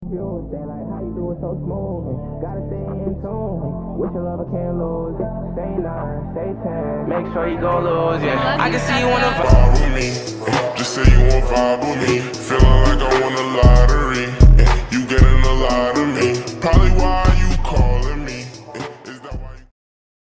They like how you do it so smooth. Gotta stay in tune. With your lover can't lose. Say 9, say 10. Make sure you gon' lose, yeah. I can see you wanna vibe with me. Just say you wanna vibe with me. Feeling like I wanna lie.